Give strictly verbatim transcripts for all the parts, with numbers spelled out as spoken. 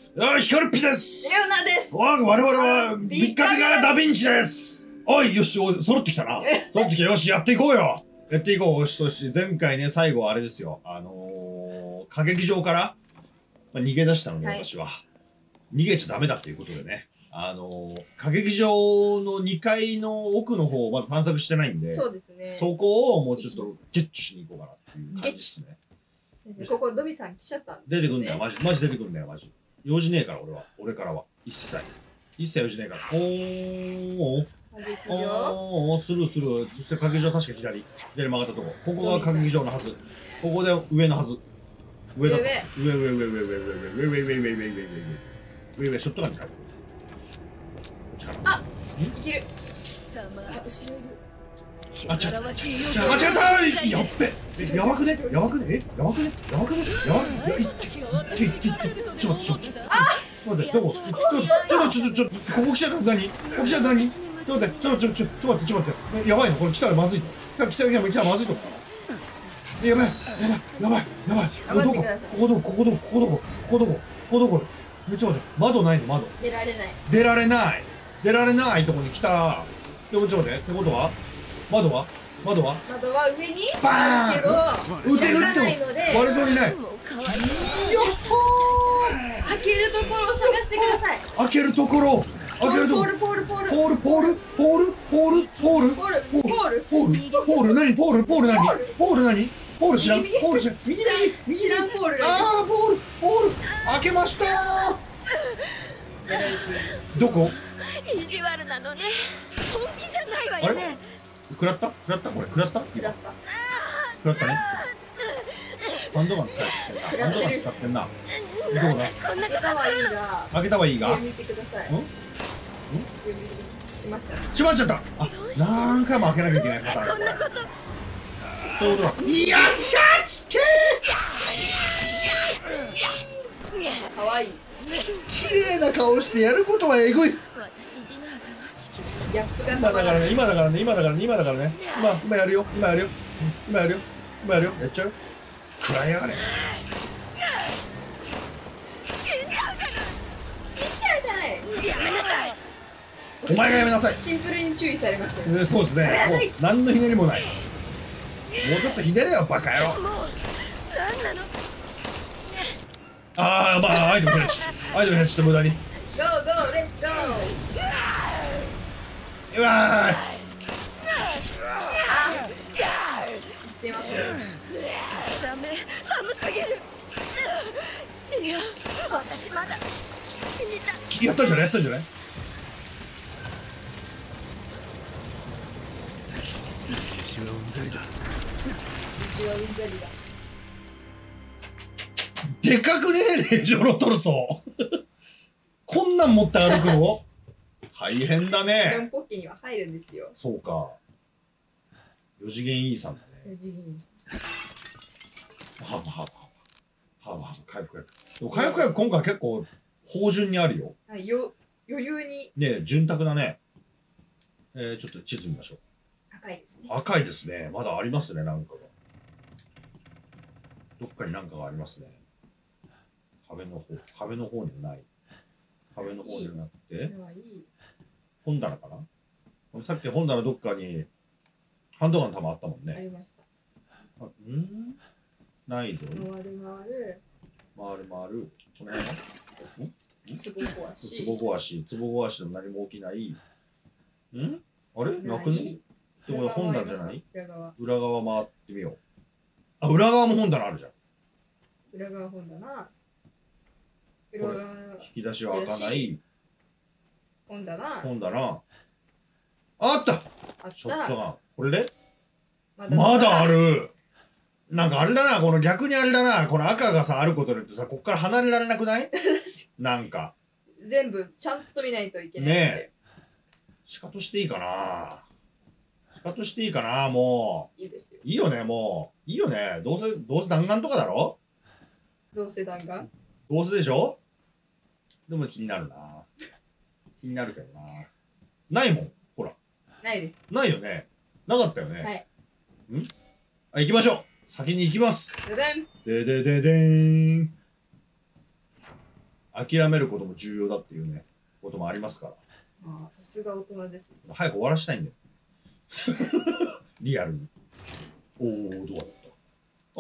あ、ヒカルピです。 レオナです。 我々はビッカビカダヴィンチです。おい、よし、おい、揃ってきたな。揃ってきた。よし、やっていこうよ。やっていこう。よし、よし、前回ね、最後はあれですよ。あのー、歌劇場から、まあ、逃げ出したのに、私は。逃げちゃダメだっていうことでね。あのー、歌劇場のにかいの奥の方をまだ探索してないんで、 そうですね。 そこをもうちょっとゲッチュしに行こうかなっていう感じですね。 ここ、ドビさん来ちゃったんです、 ね。出てくんだよ、マジ。マジ出てくんだよ、マジ。用事ねえから、俺は。俺からは。一切。一切用事ねえから。おー、おー。おー、スルースルー。そして歌劇場確か左。左曲がったとこ。ここが歌劇場のはず。ここで上のはず。上だった。上上上上上上上上上上上上上上上上上上ショットガンに帰る。 あ、いける。あ、後ろいる。 あ、ちゃ、間違えた。やっべ。え、やばくね。やばくね。え、やばくね。やばくね。やばくね。いや、いって、いって、いって、いって。ちょっと待って、ちょっと待って。あ、ちょっと待って、どこ。ちょっと、ちょっと、ちょっと、ちょっと、ここ来ちゃった。何。ここ来ちゃった。何。ちょっと待って、ちょっと、ちょっと、ちょっと待って、ちょっと待って。やばいの、これ来たらまずい。来たら、来たら、来たらまずいと。やばい、やばい、やばい、やばい。ここどこ。ここどこ、ここどこ、ここどこ、ここどこ、ここどこ。え、ちょっと待って、窓ないの、窓。 出られない。 出られない。出られないとこに来た。でもちょっと待って、ってことは窓は窓は窓は上にバーンけど、 撃てるっても割れそうにない。よっほー。 開けるところを探してください。 開けるところ開けるところポールポールポールポールポールポールポールポールポールポールポールポール何ポールポール何ポール何ポール知らんポール知らん右右知らんポール。 あーポールポール開けましたー。どこ意地悪なのね。本気じゃないわよね。 食らった食らったこれ食らった食らった。 食らったね。ハンドガン使ってんな。ハンドガン使ってんな。どこだ。 開けたはいいが。 開けたはいいが。 見てください。 ん？ん？ 閉まっちゃった。 閉まっちゃった。あ、何回も開けなきゃいけないパターン。そういうことだ。よっしゃーつけー。可愛い。 綺麗な顔してやることはえぐい。 ギャップが今だからね、今だからね、今だからね、今だからね。今、今やるよ、今やるよ。今やるよ、今やるよ。やっちゃうよ。食らいやがれ。お前がやめなさい。 シンプルに注意されましたね。 そうですね。もう何のひねりもない。もうちょっとひねれよ、バカ野郎。ああ、まあ、アイテム減っちゃった。アイテム減っちゃった無駄に。 ゴーゴーレッツゴー。 うわーい。 出ますよ。 ダメ、寒すぎる。いや、私まだ死にた。 やったんじゃないやったんじゃない。 虫はうんざりだ。 虫はうんざりだ。 でかくねえ霊場のトルソー。こんなん持って歩くの大変だね。 四ポッケには入るんですよ。 そうか。四次元いいさんだね。 四次元。 ハーブハーブハーブハーブ回復薬。でも回復薬今回結構芳醇にあるよ。 はい、よ余裕に。 ねえ潤沢だね。えー、ちょっと地図見ましょう。 赤いですね。 赤いですね。まだありますね、なんかが。どっかになんかがありますね。壁の方、壁の方にはない。壁の方じゃなくて、本棚かな。さっき本棚どっかにハンドガン弾あったもんね。 ありました。 あ、んないぞ。 回る回る。 回る回る。この辺はつぼ壊し。 つぼ壊し。つぼ壊しで何も起きない。んあれなくねってこれ本棚じゃない？ 裏側。 裏側回ってみよう。あ、裏側も本棚あるじゃん。 裏側本棚。裏側引き出しは開かない。 本棚。 本棚。あった。 あった。 ショットガン。これで？ まだまだある。なんかあれだな、この逆にあれだな、この赤がさ、あることによってさ、こっから離れられなくないなんか。 全部ちゃんと見ないといけない。 ねえ。シカトしていいかな。シカトしていいかな、もう。いいですよ。 いいよね、もう。いいよね。どうせ、どうせ弾丸とかだろ？ どうせ弾丸？ どうせでしょ？でも気になるな。気になるけどな。ないもん、ほら。 ないです。 ないよね。なかったよね。 はい。 ん？あ、行きましょう。先に行きます。 ででん。 ででででーん。 諦めることも重要だっていうねこともありますから。 ああ、さすが大人ですね。 早く終わらしたいんだよリアルに。おお、どうだった。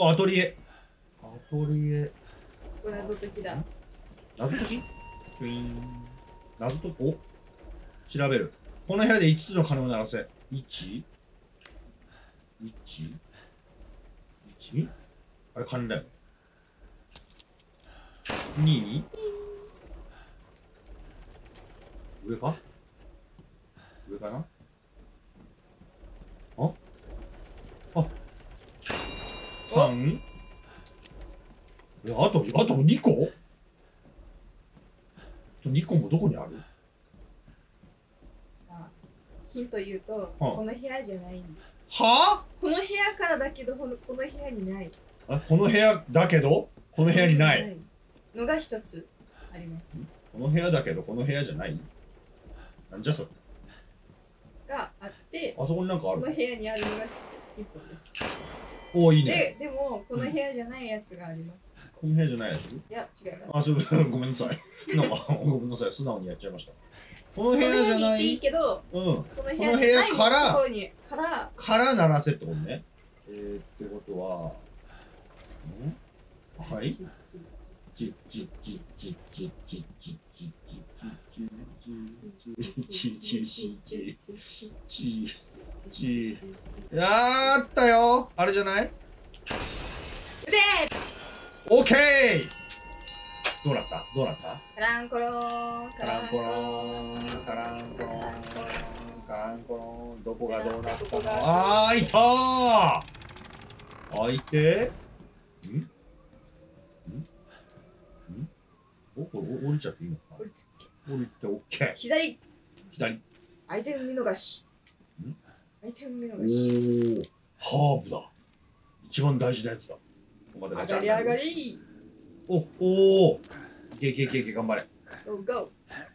あ、アトリエ。アトリエ。 これ謎解きだ。 謎解き？チュイーン。謎解き、お、調べる。この部屋でいつつの鐘を鳴らせ。いち いち いち あれ鐘だよ。に上か上かなああさんえ、あと、あとにこあとにこもどこにある？ あ、ヒント言うと、 はこの部屋じゃないんだ。 はこの部屋からだけど、このこの部屋にない。 あ、この部屋だけどこの部屋にないのが一つあります。 この部屋だけどこの部屋じゃないなんじゃそれがあって、 あそこになんかあるこの部屋にあるのが一本です。 おお、いいね。 で、でも、この部屋じゃないやつがあります。 この部屋じゃないやつ？ いや、違います。 あ、そう、ごめんなさい。なんか、ごめんなさい。素直にやっちゃいました。この部屋じゃなこの部屋にいていいい。 けど、 うん。 この部屋この部屋からところにからから鳴らせってことね。えー、ってことは、んはい。 ちちちちちちちちちちちちちちちちちあったよ。あれじゃない？ で、 オッケー。どうなった？どうなった？ カランコロン、 カランコロン、カランコロン、カランコロン、どこがどうなったの？あー、いたー。開いて。ん？ん？ん？お、これ降りちゃっていいのかな？ 降りて降りてオッケー。 左、 左。 アイテム見逃し。 ん？ アイテム見お逃し。 ー、ハーブだ。一番大事なやつだ。ここまでガチャン上がり上がり。 お、おー。いけいけいけいけ、頑張れ。 ゴーゴー。 ゴーゴ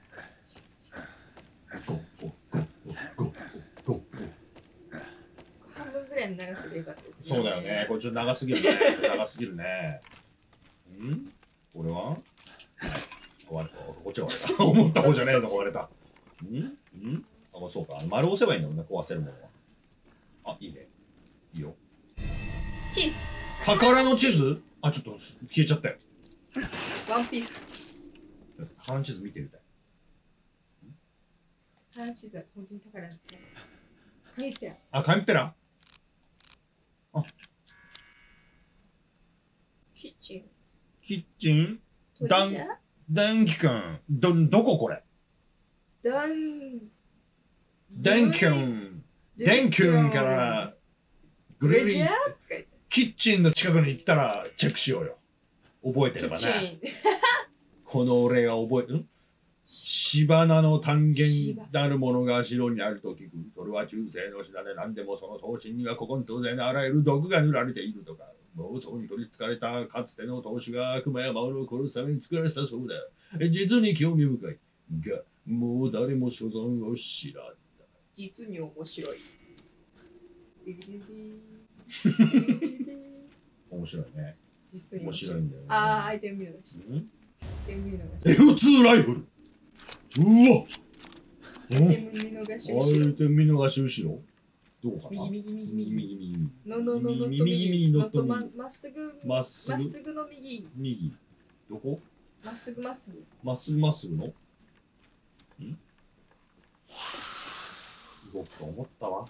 ーゴーゴーゴーゴー。 半分ぐらいの長さでよかったです。 そうだよね。これちょっと長すぎるね。長すぎるね。ん？これは？壊れた。こっちが割れた。思った方じゃねえの壊れた。ん？ん？あ、そうか。丸押せばいいんだもんね。壊せるものは。あ、いいね。いいよ。 チーズ。 宝の地図？あ、ちょっと消えちゃったよ。 ワンピース。 宝の地図見てみたい。 宝のチーズは本当に宝なんだ。書いてある。 あ、紙ペラ？あ、 キッチン。 キッチン？ダントレジャー？ 電気くん。ど、どここれ？ ダン。 電気くん。電気くんからぐるりトレジャーって書いてある。 キッチンの近くに行ったらチェックしようよ。覚えてればキッね。 チン。 この俺が覚え、ん？芝菜の単元なるものが城にあると聞く。それは中世の品で何でもその刀身には古今東西のあらゆる毒が塗られているとか。妄想に取りつかれたかつての刀手が悪魔や魔物を殺すために作られたそうだ。実に興味深い。が、もう誰も所存を知らんだ。 実に面白い。 面白いね。 実に面白いんだよね。 ああ、アイテム見逃し。 ん？ アイテム見逃し。 エフツー ライフル。うわ。 アイテム見逃しア後ろ。 イテム見逃し後ろ。どこかな？ 右右右右右。 右右。 ののののと右右右。 のとのとま右。 まっすぐ。 まっすぐまっすぐの右。 右。どこ？ まっすぐまっすぐ。 まっすぐまっすぐの？ん？動くと思ったわ。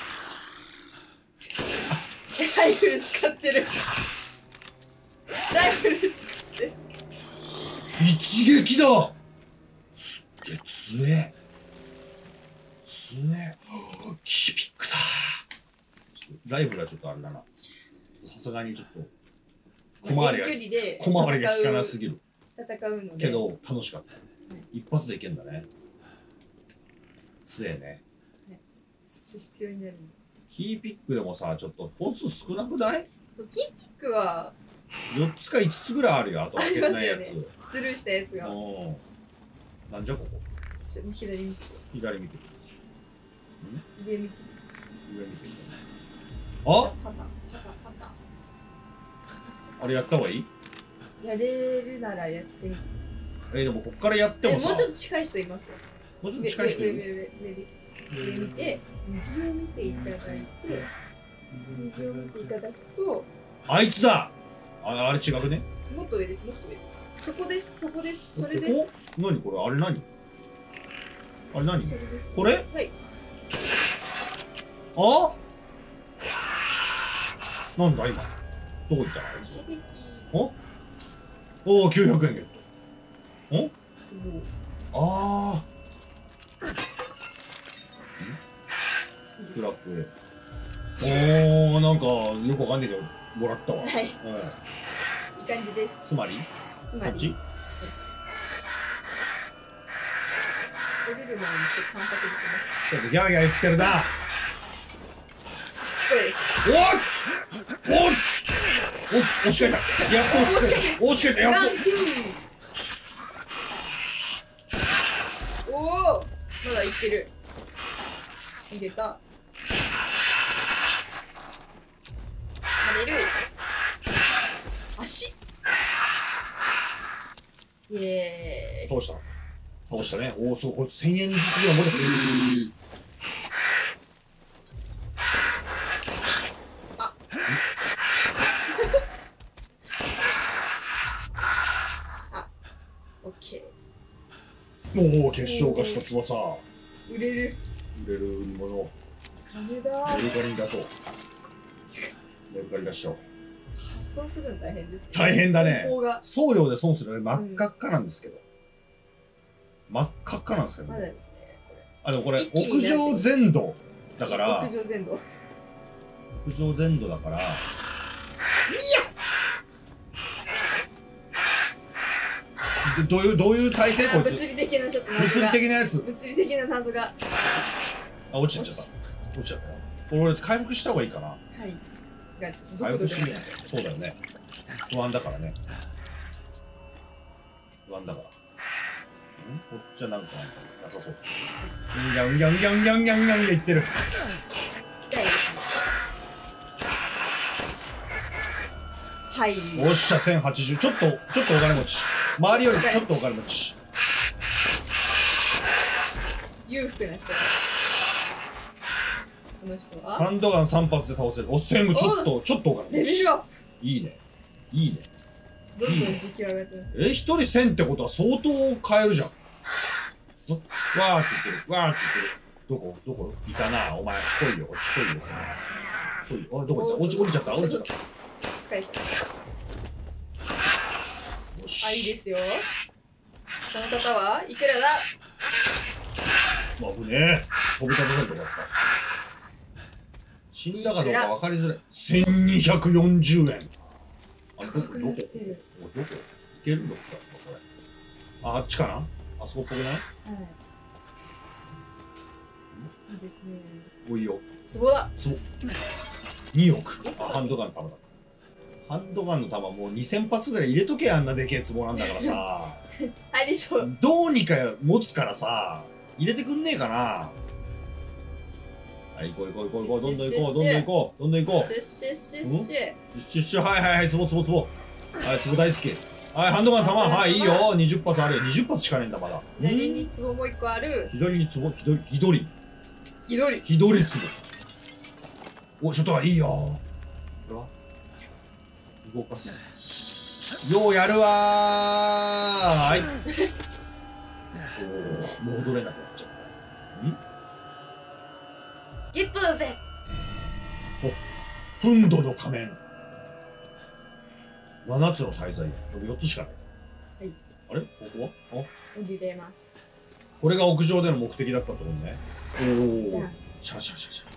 ライフル使ってる。ライフル使ってる。 一撃だ。すっげえ強え。強え。キーピックだ。ちょっとライブがちょっとあれだな。さすがにちょっと小回りが遠距離で小回りが効かなすぎる戦うので。 けど楽しかった。一発でいけんだね。強えね。 必要になる。 キーピックでもさ、ちょっと本数少なくない？ そうキーピックはよっつかいつつぐらいあるよ。あと開けてないやつ。 ありますよねスルーしたやつが。 うん。なんじゃここ。 ちょっと左見てくださ左見てください。 い。上見て。 上見てください。あ、 パタパタパタ。 あれやった方がいい？ やれるならやってみてくださえー、でもこっからやってえもうもさ、 ちょっと近い人いますよ。 もうちょっと近い人いる。 上上上上上です。上見て、右を見ていただいて、右を見ていただくと、 あいつだ。あ、あれ違くね。 もっと上です、もっと上です。そこです、そこです、それです。 ここ何これ、あれ何あれ何それです。 これはい。 あなんだ今。どこ行ったのあいつ。 一撃。 おおー、きゅうひゃくえんゲット。んつぼ。 あー。スクラップへ。おー、なんか、よくわかんないけど、もらったわ。 はい。 うん。 いい感じです。 つまりつまり、 こっち降りる前にちょっと探索できます。 ちょっとギャーギャー言ってるな。 しつこいです。 おっおっおっ押し替えた。やっと押し替えた。押し替えた。やっと。 おお、まだ生きてる。逃げた。まだいる。足。イエーイ。 倒した。倒したね。おお、そう、こいつせんえんずつぐらい持ってくる。 オッケおお、結晶化した翼。 ー。売れる。 売れるもの。 金だ。 メルカリに出そう。メルカリ出しちゃおう。 発送するの大変ですね。 大変だね方法が。 送料で損する真っ赤っかなんですけど。真っ赤っかなんですけどね。 まだですね。これあ、でもこれ、 一気に屋上全土だから、 屋上全土。 屋上全土だから、いやでどういう、どういう体勢こいつ。 物理的なちょっと謎が物理的なやつ。 物理的な謎が。 あ、落ちちゃった。落ちちゃったよ。これ俺回復した方がいいかな。 はい。がちょっと回どこどこ復してみよう。そうだよね。不安だからね。不安だから。んこっちはなんかなさそう。うんぎゃんぎゃんぎゃんぎゃんぎゃんぎゃんって言ってる。 痛いですね。はい。 おっしゃ、せんはちじゅう。ちょっと、ちょっとお金持ち。周りよりちょっとお金持ち。 裕福な人。この人はハンドガンさん発で倒せる。お、せんちょっと、ちょっとお金持ち。 レベルアッいいね。いいね。 プ。どんどん時給上がってます。 え、一人せんってことは相当買えるじゃん。わーって言ってる。わーって言ってる。どこどこいたな、お前。来いよ、こっち来いよ。来いよ。あ、どこ行った落ち、降りちゃった、降りちゃった。 使いしちゃった。 よし。 あ、いいですよ。この方はいくらだ。 まあ、ぶねえ。飛び立たせるとこだった。死んだかどうか分かりづらい。せんにひゃくよんじゅうえん。あ、どこ、どこ、どこ、どこいけるのか、これ。あ、あっちかなあそこっぽくないはい。いいですね。 おいよ。 ツボだ。 そう。におく。あ、ハンドガンの弾だ。ハンドガンの弾もうにせん発ぐらい入れとけあんなでけえ壺なんだからさ。 ありそう。 どうにか持つからさ、入れてくんねえかな。はい、行こう行こう行こう行こう、どんどん行こう、どんどん行こう、どんどん行こう。 シュッシュッシュッシュ。 シュッシュッシュ、はいはいはい、ツボツボツボ。はい、ツボ大好き。はい、ハンドガン弾、はい、いいよ。にじゅっ発あるよ。にじゅっ発しかねえんだ、まだ。 左にツボもう一個ある。 左にツボ、左、左。 左。 左ツボ。お、ちょっといいよ。これは動かす。ようやるわー。はい。おお、戻れなくなっちゃった。んゲットだぜ。 お、フンドの仮面。七つの大罪。これ四つしかない。 はい。 あれここはあ入れます。 これが屋上での目的だったってことね。おお。 じゃあ。 シャシャシャシャ。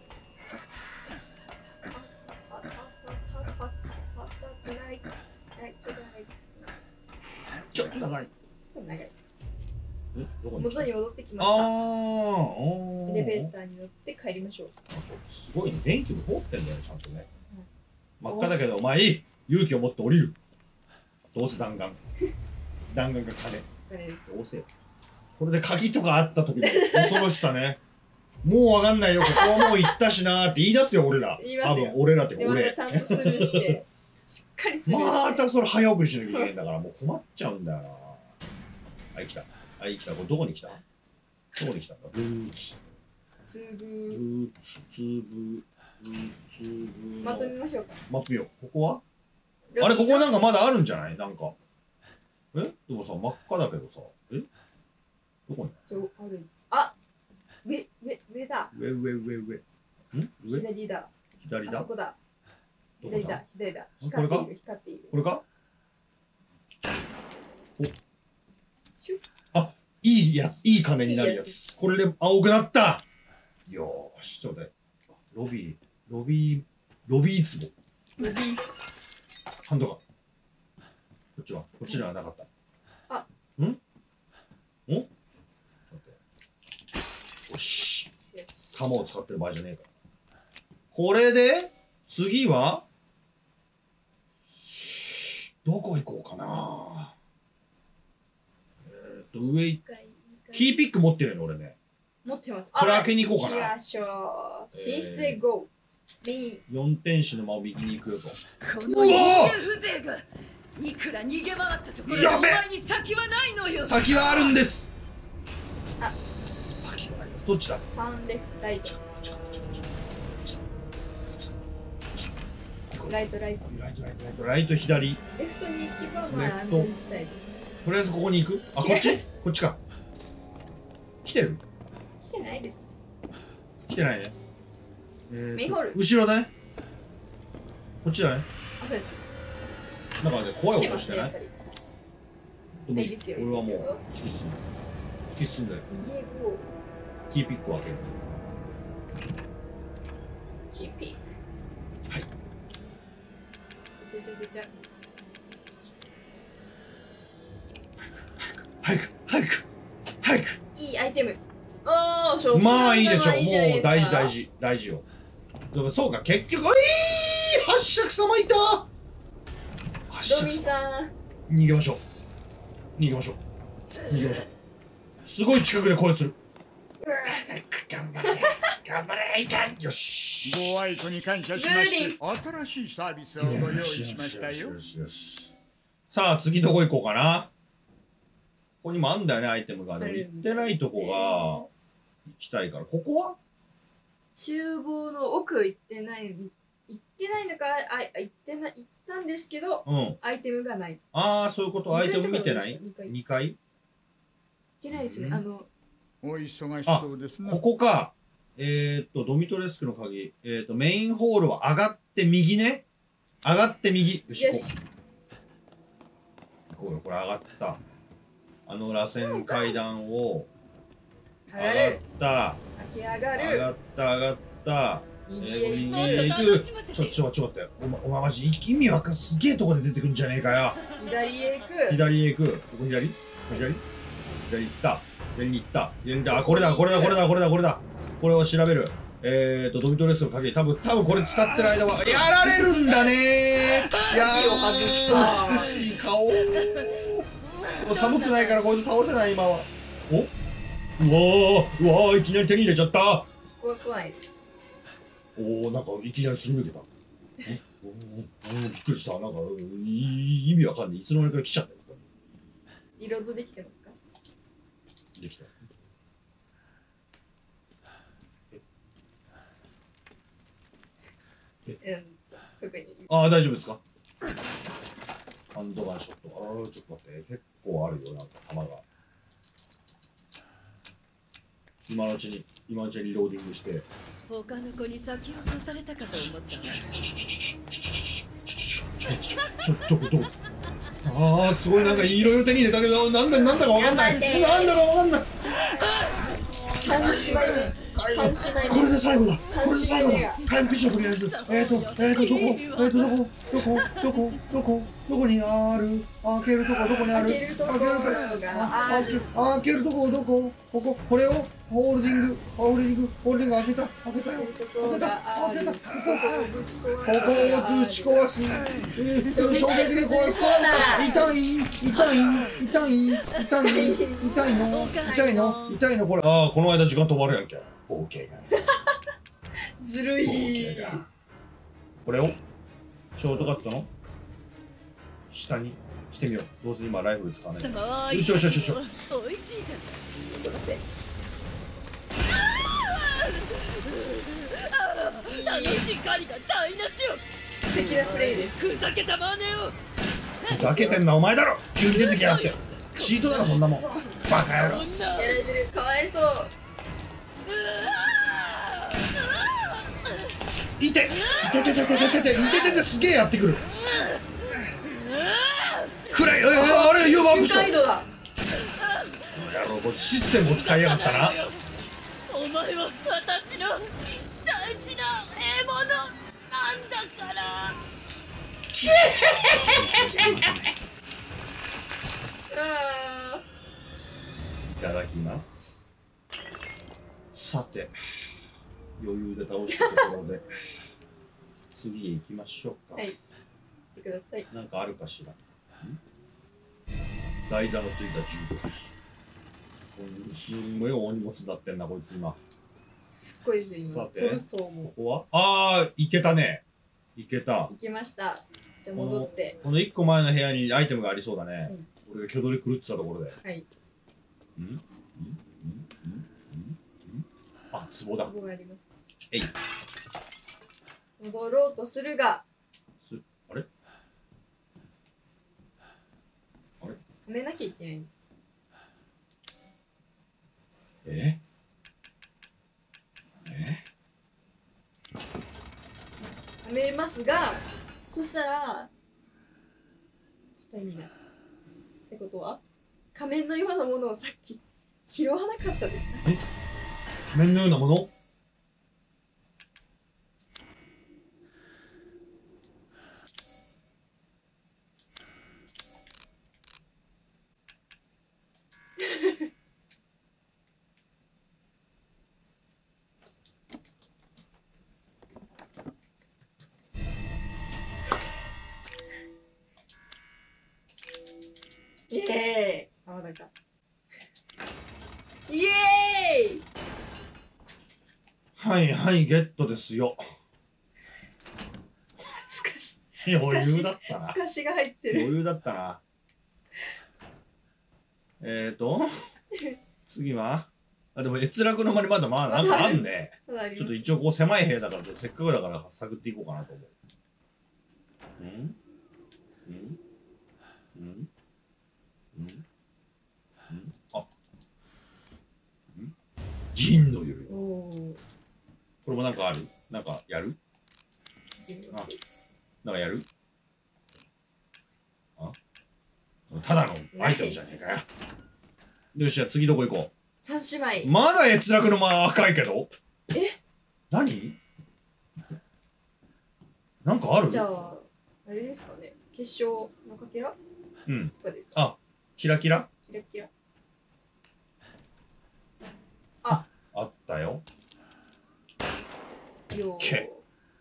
ちょっと長い。 ちょっと長い。 えどこに元に戻ってきまあした。 ーエレベーターに乗って帰りましょう。 すごいね。電気も通ってんだよね、ちゃんとね。真っ赤だけど、まあいい。勇気を持って降りる。どうせ弾丸。弾丸が金。 これです。 どうせ。これで鍵とかあった時の恐ろしさね。もうわかんないよ。ここはもう行ったしなーって言い出すよ、俺ら。 言いますよ多分、俺らってで、ま俺た。ちゃんとスルーして、しっかりスルーして。 またそれ早送りしなきゃいけないんだから、もう困っちゃうんだよな。 はい、来た。はい、来た。これどこに来た？どこに来たんだ？ブーツ。 つブぶーツ、つぶ、ブーツブ。 まとめましょうか。 マップよ。ここはあれ、ここなんかまだあるんじゃない？なんか。えでもさ、真っ赤だけどさ。えどこにそうあるんです。あ、上上上だ。 上上上上。ん上左だ。 左だあそこだ。 どこだ左だ。左だ。 これか光っている光っている。 これかシュッ。 あ、いいやつ、いい金になるやつ。これで青くなったよーし、ちょっと待って。ロビー、ロビー、ロビー壺。 ロビーツ。 ハンドガン。こっちはこっちにはなかった。 あんんちょっと待ってよし。 よし。 弾を使ってる場合じゃねえから。これで、次は、どこ行こうかな。えー、っと、上い、 一回キーピック持ってるの俺ね。 持ってます。 これ開けに行こうかな行きましょう。寝室へ ゴー。メイン。 四天使の間を右に行くよと。 この人間風情がいくら逃げ回ったところでおやべ前に先はないのよ。 先はあるんです。 あ先はあります。どっちだ？こターンレフトライト。 っちかこっちかこっちかこっちだこっちだこっちだ行こうライトライト。 ライトライトライトライト左。 レフトに行けばまあ安レフト全地帯ですね。 とりあえずここに行く。あ、こっち違いますこっちか。来てる来てないですね。 来てないね。えーとメインホール後ろだね。こっちだね。 あ、そうです。 なんかね、怖い来てますね、 音してないやっぱり。 でもいいですよ俺はもいいですよう突き進む。突き進んで、 逃げゴキーピックを開ける。 ー。キーピック。 はい。 じゃじゃじゃじゃ。 早く早く早くいいアイテム。ああ、そう。 まあいいでしょう。 いいじゃないですかもう大事大。事大事よ。でもそうか、結局、えー、八尺様いた。八ドミ尺様。 さん。 逃げましょう。逃げましょう。逃げましょう。すごい近くで声する。 うわ頑張れ頑張れいかん。よし。 ご愛顧に感謝しまして新しいサービスをご用意しましたよ。 よしよし。さあ次どこ行こうかな。ここにもあんだよね、アイテムが。でも行ってないとこが行きたいから。ここは厨房の奥行ってない。行ってないのか、あ、行ってない、行ったんですけど、 うん。 アイテムがない。行ああ、そういうこと。アイテム見てない二階とかどうですか？ ?に 階ってないですね。 うんあの、 お忙しそうですね。 ここか。えー、っと、ドミトレスクの鍵。えー、っと、メインホールは上がって右ね。上がって右。よし、行こよし。 う。行こうよ。これ上がった。あの螺旋階段を上がる。 上がった。 駆け上がる。 上がった、上がった。 右えー、 へ右行く。 へ行く。ちょ、ちょ、ちょ、待って。お前、お前マジ意味わかんすげえとこで出てくんじゃねえかよ。 左へ行く。 左へ行く。ここ左左左行った。左に行った。左に行った。あ、これだ、これだ、これだ、これだ、これだ。これを調べる。えーと、ドミトレスの鍵。多分、多分これ使ってる間は、やられるんだねー。や鍵を外したー美しい顔。もう寒くないからこいつ倒せない、今は。おうわー、うわー、いきなり手に入れちゃった。 ここは来ないです。 おー、なんかいきなりすり抜けた。えおーおーびっくりした。なんか、い意味わかんない。いつの間にか来ちゃったよ。ここにリロードできてますか？ できた。 うん。特に。 ああ、大丈夫ですか。ハンドガンショット。ああ、ちょっと待って。結構あるよ、なんか弾が。今のうちに、今のうちにリローディングして。 他の子に先を越されたかと思ったわ。 ちょっと、どこ、どこ。ああ、すごい、なんかいろいろ手に入れたけど、なんだ、なんだかわかんない。なんだかわかんない。 三姉妹目。三姉妹目。 これで最後だ。これで最後だ三姉妹目。 回復しよう、とりあえず。えーと、えーと、どこ、えーと、どこ、どこ、どこ、どこ、どこにある。開けるとこ、どこにある。 開けるところがあある。 開けるとこ、どこ、ここ、これを、ホールディング、ホールディング、ホールディング開けた、開けたよ。開けた、開けた。ここ、ここを打ち壊す。えー衝撃で壊す。痛い、痛い、痛い、痛い、痛いの、痛いの、痛いの、これ。ああ、この間時間止まるやんけ。合計が。 ずる合い。 計が。これを、ショートカットの下にしてみよう。どうせ今ライフル使わないから。 よよしよしよしよし。 美味しいじゃん。 すいません。 楽しい狩りが台無しよ。 素敵なプレイです。 ふざけた真似を。 ふざけてんのはお前だろ。急に出てきやがって。チートだろそんなもん。バカ野郎。 女やられてる。かわいそう。 いていててててててていてててすげえやってくる。くらい。あれ U ワープした。 ガイドだ。 やろうこれシステムを使いやがったな。 お前は私の大事な獲物なんだから。 あいただきます。さて余裕で倒したところで次へ行きましょうか。 はい。行ってください。 なんかあるかしら。台座のついた重物。すんごい大荷物だってんなこいつ今。 すっごいです今。 さてトルソーもここはああいけたね。いけた。 行きました。じゃあ戻って。 このいっこまえの部屋にアイテムがありそうだね。 うん俺が挙取り狂ってたところで。 はい。 んんんんんんあ、壺だ。 壺があります。 えい。 戻ろうとするが、 すあれあれはめなきゃいけないんです。 ええはめますが、そしたら、ちょっと意味ない。ってことは仮面のようなものをさっき拾わなかったですか？ 仮面のようなものイエーイ。あ、まだか。イエーイ。 はいはいゲットですよ。 すかし、 余裕だったなす。かしが入ってる。 余裕だったな。えーと次はあでも閲楽の間にまだまあなんかあんね。 ただありますちょっと一応こう狭い部屋だからちょっとせっかくだから探っていこうかなと思う。うんうんうんうんうんあん銀の指。 おお。 これもなんかあるなんかやるあなんかやるあただのアイテムじゃねえかよ。よしじゃあ次どこ行こ三姉妹。 う。まだ閲楽の間赤いけどえ何なんかあるじゃあ、あれですかね。結晶のかけらうんとかですか？ あキラキラキラキラ。 あったよ。 よけ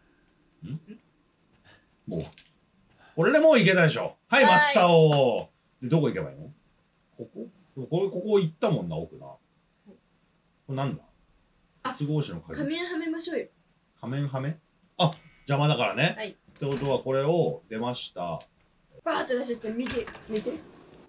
もうこれでもういけたでしょ。はいはい真っ青でどこ行けばいいのこここれここ行ったもんな奥な。これなんだあ鉄格子の鍵。 仮面はめましょうよ。 仮面はめあ邪魔だからね。 はい。 ってことはこれを出ました。わバーって出しちゃって見て見て。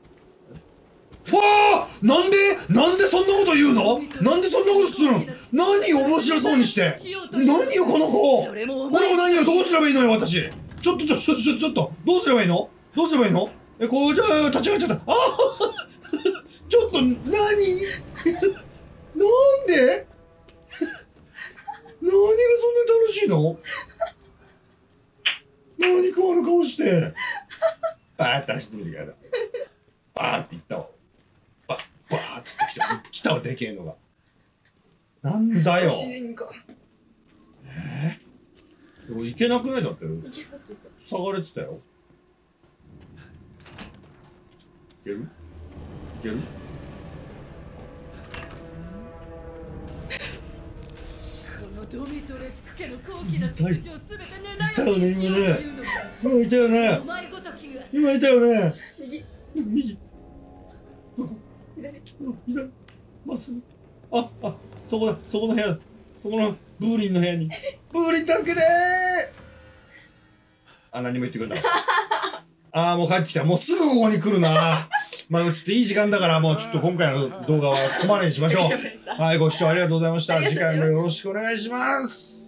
あなんでなんでそんなこと言うのなんでそんなことするの何面白そうにして何よこの子この子何よどうすればいいのよ私ちょっとちょっとちょっとちょっとちょっとどうすればいいのどうすればいいのえこうじゃあ立ち上がっちゃったああちょっと何なんでなんでそんなに楽しいの何かあの顔してバーって走ってみてくださいバーっていったわバッバーっつってきた来たわでけえのがなんだよ自然か。 えー、でも行けなくないだっていけますよ。 塞がれてたよいけるいけるドミトレック家の高貴な痛い秩序を全て狙い痛いよね今ね今いたよおね前ごときが今いたよね右右どこ左。 左まっすぐああそこだそこの部屋そこのブーリンの部屋にブーリン助けてーあ何も言ってくれなかったああ、もう帰ってきた。もうすぐここに来るな。まあちょっといい時間だから、もうちょっと今回の動画はここまでにしましょう。はい、ご視聴ありがとうございました。次回もよろしくお願いします。